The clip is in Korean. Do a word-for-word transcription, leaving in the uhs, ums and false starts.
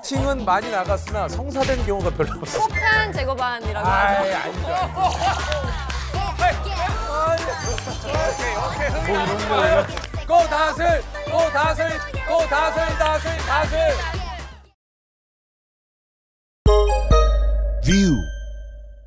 지칭은 많이 나갔으나 성사된 경우가 별로 없어요. 폭탄 제거반이라고 아이, 하죠. 아니죠. 오케이, 오케이, 뭐 이런 거예요? 꼬다슬, 꼬다슬, 꼬다슬, 다슬, 다슬. View.